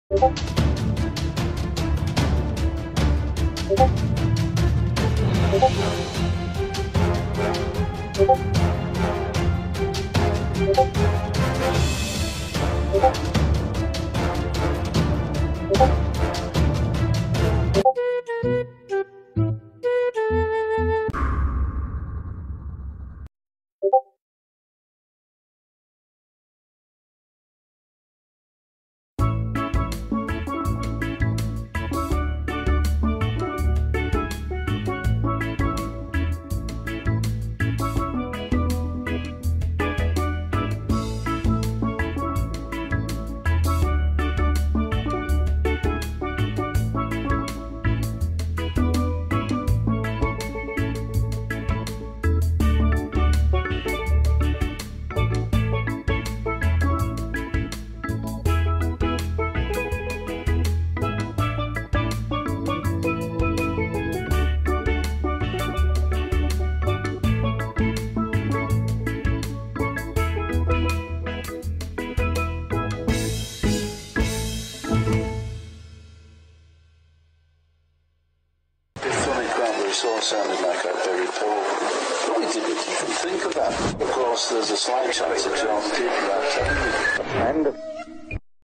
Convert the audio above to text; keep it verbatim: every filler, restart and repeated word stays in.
It all sounded like a very poor. But we didn't even think of that. Of course, there's a slight chance that John did that. And